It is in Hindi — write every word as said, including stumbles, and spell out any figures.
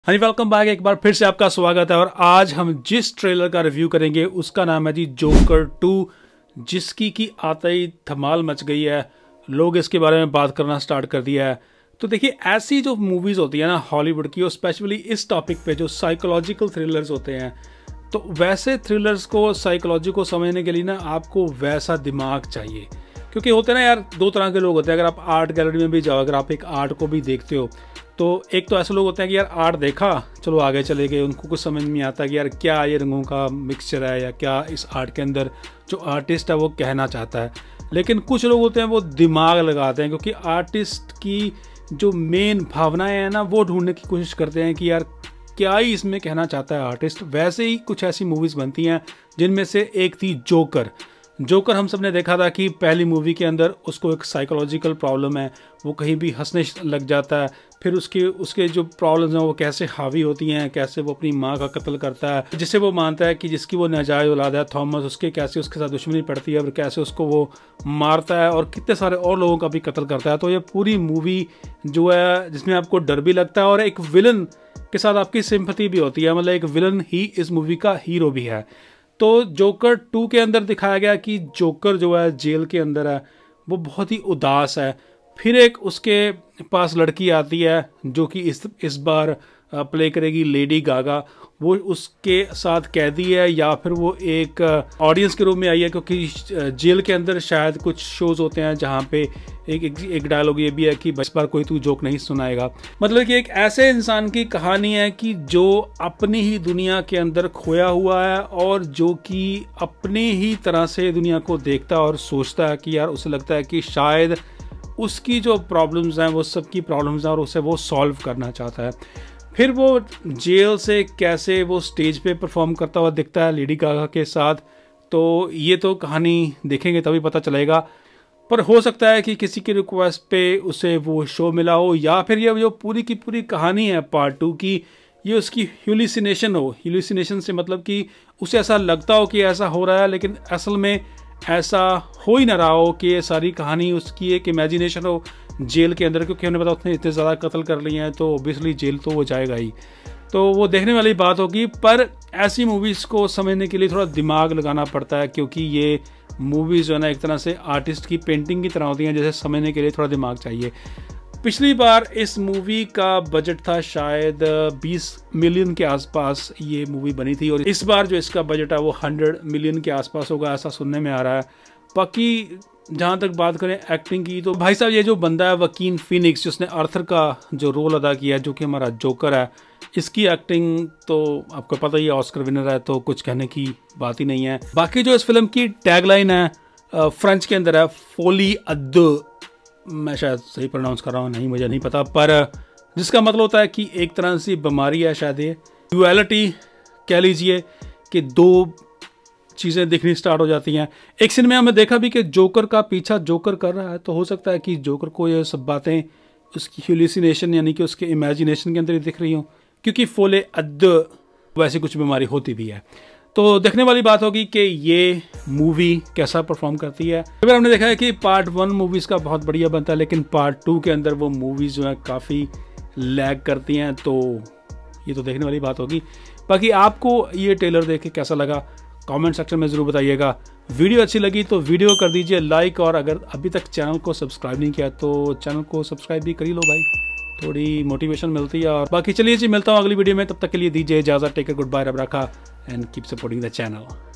हाँ जी, वेलकम बैक। एक बार फिर से आपका स्वागत है और आज हम जिस ट्रेलर का रिव्यू करेंगे उसका नाम है जी जोकर टू, जिसकी की आता ही धमाल मच गई है। लोग इसके बारे में बात करना स्टार्ट कर दिया है। तो देखिए, ऐसी जो मूवीज़ होती है ना हॉलीवुड की, और स्पेशली इस टॉपिक पे जो साइकोलॉजिकल थ्रिलर्स होते हैं, तो वैसे थ्रिलर्स को, साइकोलॉजी को समझने के लिए ना आपको वैसा दिमाग चाहिए। क्योंकि होते हैं ना यार, दो तरह के लोग होते हैं। अगर आप आर्ट गैलरी में भी जाओ, अगर आप एक आर्ट को भी देखते हो, तो एक तो ऐसे लोग होते हैं कि यार आर्ट देखा, चलो आगे चले गए, उनको कुछ समझ नहीं आता कि यार क्या ये रंगों का मिक्सचर है या क्या इस आर्ट के अंदर जो आर्टिस्ट है वो कहना चाहता है। लेकिन कुछ लोग होते हैं वो दिमाग लगाते हैं, क्योंकि आर्टिस्ट की जो मेन भावनाएं हैं ना वो ढूंढने की कोशिश करते हैं कि यार क्या ही इसमें कहना चाहता है आर्टिस्ट। वैसे ही कुछ ऐसी मूवीज़ बनती हैं, जिनमें से एक थी जोकर। जोकर हम सब ने देखा था कि पहली मूवी के अंदर उसको एक साइकोलॉजिकल प्रॉब्लम है, वो कहीं भी हंसने लग जाता है। फिर उसके उसके जो प्रॉब्लम्स हैं वो कैसे हावी होती हैं, कैसे वो अपनी माँ का कत्ल करता है जिसे वो मानता है कि जिसकी वो नाजायज औलाद है, थॉमस, उसके कैसे उसके साथ दुश्मनी पड़ती है और कैसे उसको वो मारता है और कितने सारे और लोगों का भी कत्ल करता है। तो ये पूरी मूवी जो है जिसमें आपको डर भी लगता है और एक विलन के साथ आपकी सिंपैथी भी होती है, मतलब एक विलन ही इस मूवी का हीरो भी है। तो जोकर टू के अंदर दिखाया गया कि जोकर जो है जेल के अंदर है, वो बहुत ही उदास है। फिर एक उसके पास लड़की आती है जो कि इस इस बार प्ले करेगी लेडी गागा। वो उसके साथ कैदी है या फिर वो एक ऑडियंस के रूप में आई है, क्योंकि जेल के अंदर शायद कुछ शोज़ होते हैं जहाँ पे एक एक, एक डायलॉग ये भी है कि इस बार कोई तू जोक नहीं सुनाएगा। मतलब कि एक ऐसे इंसान की कहानी है कि जो अपनी ही दुनिया के अंदर खोया हुआ है और जो कि अपनी ही तरह से दुनिया को देखता है और सोचता है कि यार उसे लगता है कि शायद उसकी जो प्रॉब्लम्स हैं वो सबकी प्रॉब्लम्स हैं और उसे वो सॉल्व करना चाहता है। फिर वो जेल से कैसे वो स्टेज पे परफॉर्म करता हुआ दिखता है लेडी गागा के साथ। तो ये तो कहानी देखेंगे तभी पता चलेगा, पर हो सकता है कि किसी की रिक्वेस्ट पे उसे वो शो मिला हो, या फिर ये जो पूरी की पूरी कहानी है पार्ट टू की, ये उसकी ह्यूलिसिनेशन हो। ह्यूलिसिनेशन से मतलब कि उसे ऐसा लगता हो कि ऐसा हो रहा है, लेकिन असल में ऐसा हो ही ना रहा हो, कि ये सारी कहानी उसकी एक इमेजिनेशन हो जेल के अंदर। क्योंकि हमने पता उसने इतने ज़्यादा कत्ल कर लिए हैं तो ओबियसली जेल तो वो जाएगा ही। तो वो देखने वाली बात होगी, पर ऐसी मूवीज़ को समझने के लिए थोड़ा दिमाग लगाना पड़ता है, क्योंकि ये मूवीज़ जो है ना एक तरह से आर्टिस्ट की पेंटिंग की तरह होती हैं, जैसे समझने के लिए थोड़ा दिमाग चाहिए। पिछली बार इस मूवी का बजट था शायद बीस मिलियन के आसपास ये मूवी बनी थी, और इस बार जो इसका बजट है वो सौ मिलियन के आसपास होगा, ऐसा सुनने में आ रहा है। बाकी जहाँ तक बात करें एक्टिंग की, तो भाई साहब ये जो बंदा है वकीन फीनिक्स, जिसने आर्थर का जो रोल अदा किया है, जो कि हमारा जोकर है, इसकी एक्टिंग तो आपको पता ही है, ऑस्कर विनर है, तो कुछ कहने की बात ही नहीं है। बाकी जो इस फिल्म की टैगलाइन है फ्रेंच के अंदर है फोली अद, मैं शायद सही प्रोनाउंस कर रहा हूँ, नहीं मुझे नहीं पता, पर जिसका मतलब होता है कि एक तरह से बीमारी है शायद, ये ड्यूअलिटी कह लीजिए, कि दो चीज़ें दिखनी स्टार्ट हो जाती हैं। एक सीन में हमने देखा भी कि जोकर का पीछा जोकर कर रहा है, तो हो सकता है कि जोकर को ये सब बातें उसकी ह्यूलिसिनेशन यानी कि उसके इमेजिनेशन के अंदर ही दिख रही हों, क्योंकि फोले अद वैसी कुछ बीमारी होती भी है। तो देखने वाली बात होगी कि ये मूवी कैसा परफॉर्म करती है। अगर हमने देखा है कि पार्ट वन मूवीज़ का बहुत बढ़िया बनता है, लेकिन पार्ट टू के अंदर वो मूवीज़ जो है काफ़ी लैग करती हैं, तो ये तो देखने वाली बात होगी। बाकी आपको ये ट्रेलर देख के कैसा लगा कमेंट सेक्शन में ज़रूर बताइएगा। वीडियो अच्छी लगी तो वीडियो कर दीजिए लाइक, और अगर अभी तक चैनल को सब्सक्राइब नहीं किया तो चैनल को सब्सक्राइब भी कर ही लो भाई, थोड़ी मोटिवेशन मिलती है। और बाकी चलिए जी, मिलता हूँ अगली वीडियो में, तब तक के लिए दीजिए इजाज़त। टेक केयर, गुड बाय, रब रखा, and keep supporting the channel.